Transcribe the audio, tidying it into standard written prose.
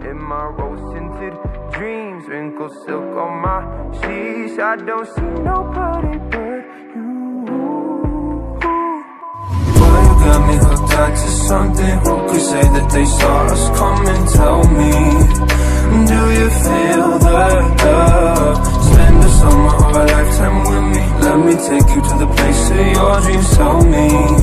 in my rose-tinted dreams. Wrinkled silk on my sheets. I don't see nobody but you. Boy, you got me hooked onto something. Who could say that they saw us coming? Tell me, do you feel the love? Spend a summer or a lifetime with me. Let me take you to the place of your dreams. Tell me,